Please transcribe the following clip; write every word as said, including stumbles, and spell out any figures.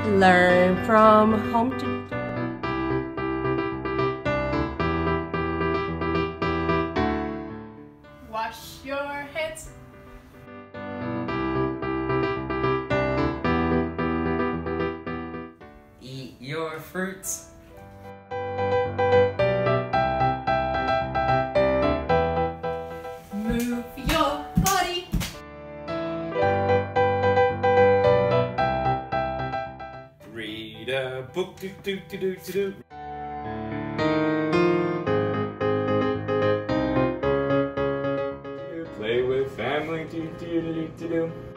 Learn from home to wash your hands. Eat your fruits. Move your body. Read a book, do do do do do do. Play with family, do do do do do.